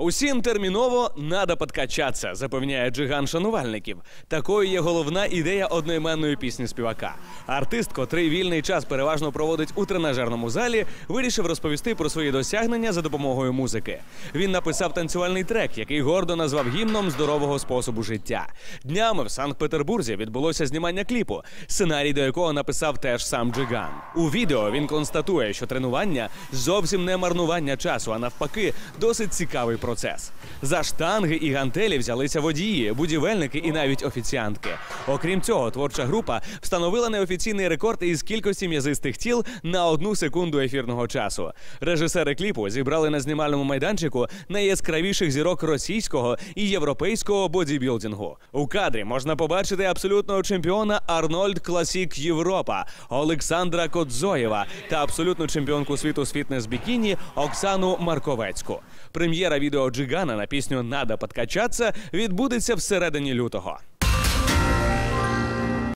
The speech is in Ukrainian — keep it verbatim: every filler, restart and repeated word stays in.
Усім терміново «надо подкачатися», запевняє Джиган шанувальників. Такою є головна ідея одноіменної пісні співака. Артист, котрий вільний час переважно проводить у тренажерному залі, вирішив розповісти про свої досягнення за допомогою музики. Він написав танцювальний трек, який гордо назвав гімном здорового способу життя. Днями в Санкт-Петербурзі відбулося знімання кліпу, сценарій до якого написав теж сам Джиган. У відео він констатує, що тренування зовсім не марнування часу, а навпаки, досить цікавий процес. За штанги і гантелі взялися водії, будівельники і навіть офіціантки. Окрім цього, творча група встановила неофіційний рекорд із кількості м'язистих тіл на одну секунду ефірного часу. Режисери кліпу зібрали на знімальному майданчику найяскравіших зірок російського і європейського бодібілдингу. У кадрі можна побачити абсолютного чемпіона Арнольд Класік Європа, Олександра Кодзоєва та абсолютну чемпіонку світу з фітнес-бікіні Оксану Марковецьку. Прем'єра відео Джигана на пісню «Надо подкачатися» відбудеться всередині лютого.